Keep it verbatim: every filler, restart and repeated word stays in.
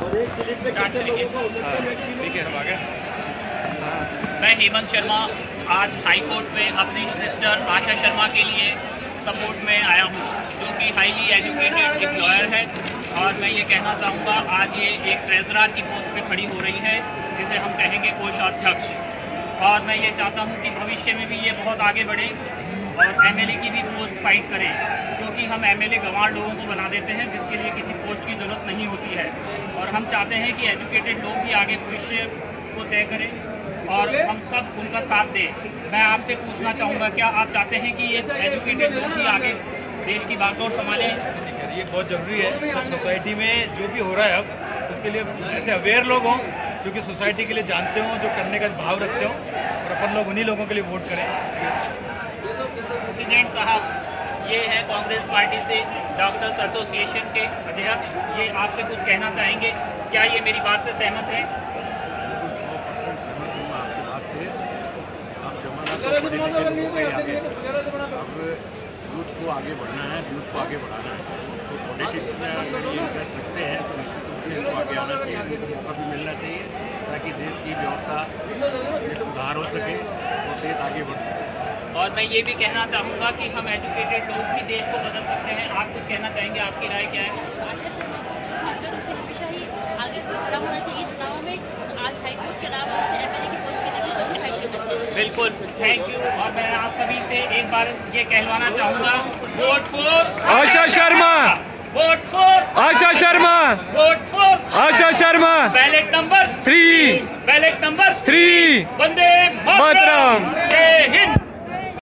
Start करेंगे। ठीक है, हम आ गए। मैं हेमंत शर्मा आज हाई कोर्ट में अपनी सिस्टर आशा शर्मा के लिए सपोर्ट में आया हूँ, जो कि हाईली एजुकेटेड एक लॉयर है। और मैं ये कहना चाहूँगा, आज ये एक ट्रेजरर की पोस्ट पे खड़ी हो रही है, जिसे हम कहेंगे कोषाध्यक्ष। और मैं ये चाहता हूँ कि भविष्य में भी ये बहुत आगे बढ़े और एमएलए की भी पोस्ट फाइट करें, क्योंकि हम एमएलए गंवार लोगों को बना देते हैं, जिसके लिए किसी पोस्ट की ज़रूरत नहीं होती है। और हम चाहते हैं कि एजुकेटेड लोग ही आगे भविष्य को तय करें और हम सब उनका साथ दें। मैं आपसे पूछना चाहूँगा, क्या आप चाहते हैं कि ये एजुकेटेड लोग ही आगे देश की बागडोर संभालें? ये बहुत ज़रूरी है। सब सोसाइटी में जो भी हो रहा है अब, उसके लिए ऐसे अवेयर लोग हों जो कि सोसाइटी के लिए जानते हों, जो करने का भाव रखते हों, और अपन लोग उन्हीं लोगों के लिए वोट करें। प्रेसिडेंट साहब, ये है कांग्रेस पार्टी से डॉक्टर्स एसोसिएशन के अध्यक्ष, ये आपसे कुछ कहना चाहेंगे, क्या ये मेरी बात से सहमत हैं? सौ परसेंट सहमत हूँ आपकी बात से। अब जमाना तो पढ़े लिखे लोगों का ही आगे, अब यूथ को आगे बढ़ना है, यूथ को आगे बढ़ाना है। तो पॉलिटिक्स में अगर ये इंटरेस्ट रखते हैं तो निश्चित रूप से इनको आगे आना चाहिए, इनको मौका भी मिलना चाहिए, ताकि देश की व्यवस्था में सुधार हो सके और देश आगे बढ़ सके। और मैं ये भी कहना चाहूँगा कि हम एजुकेटेड लोग भी देश को बदल सकते हैं। आप कुछ कहना चाहेंगे, आपकी राय क्या है? आशा शर्मा को उसे हमेशा ही आगे खड़ा होना चाहिए चुनाव में। आज हाईकोर्ट के अलावा उसे एमएलए की पोस्ट के लिए भी सब फाइट करना चाहिए। बिल्कुल, थैंक यू। और मैं आप सभी से एक बार ये कहलवाना चाहूँगा, vote for Asha Sharma, vote for Asha Sharma, vote for Asha Sharma. Ballot number three, ballot number three. वंदे मातरम। जय हिंद।